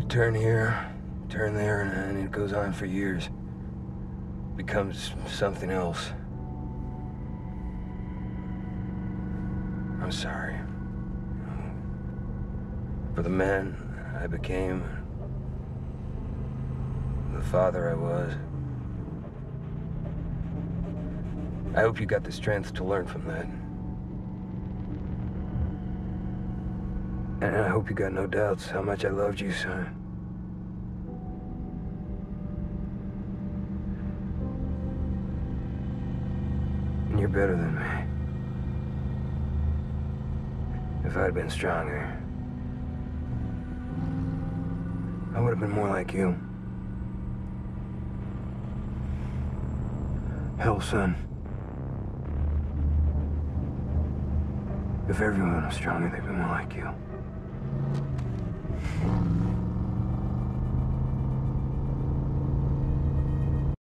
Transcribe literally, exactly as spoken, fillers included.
turn here, turn there, and it goes on for years. Becomes something else. I'm sorry. For the man I became, the father I was. I hope you got the strength to learn from that. And I hope you got no doubts how much I loved you, son. And you're better than me. If I'd been stronger, I would have been more like you. Hell, son. If everyone was stronger, they'd be more like you.